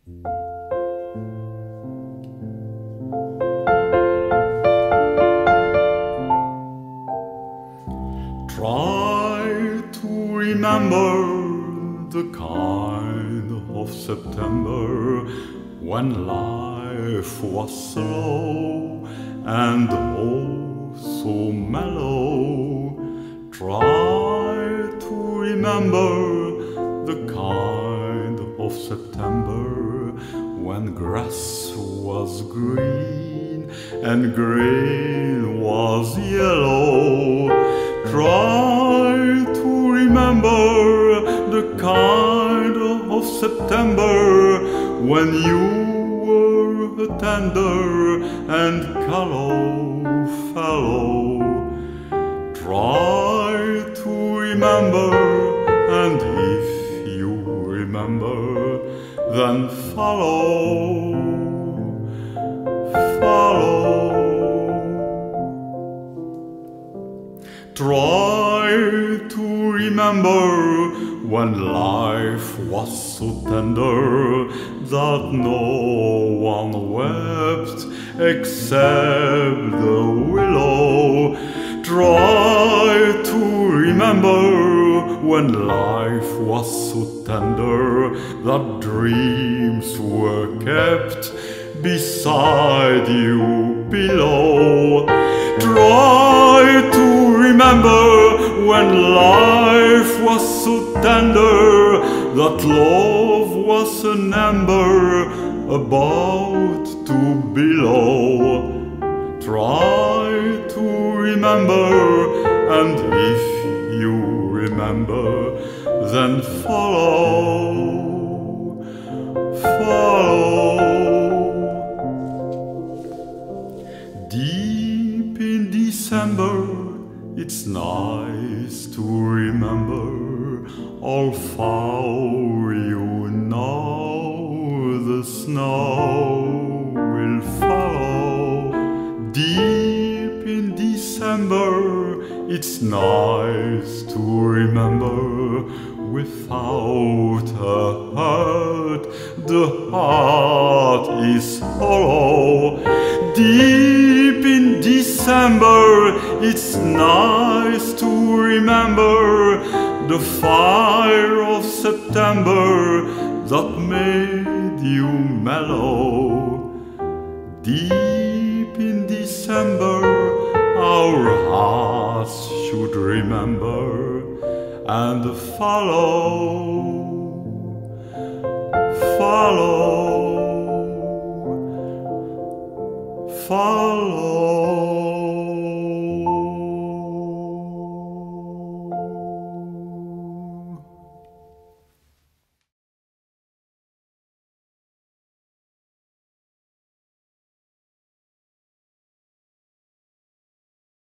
Try to remember the kind of September when life was slow and oh so mellow. Try to remember the kind of September when grass was green and grain was yellow. Try to remember the kind of September when you were a tender and callow fellow. Try to remember, and if you remember, then follow. Try to remember when life was so tender that no one wept except the willow. Try to remember when life was so tender that dreams were kept beside you below. Try to remember when life was so tender that love was an ember about to blow. Try to remember, and if you remember, then follow. Deep in December, it's nice to remember, although you know the snow will follow. Deep in December, it's nice to remember, without a heart, the heart is hollow. Deep in December, it's nice to remember the fire of September that made you mellow. Deep in December, our hearts should remember and follow. Follow.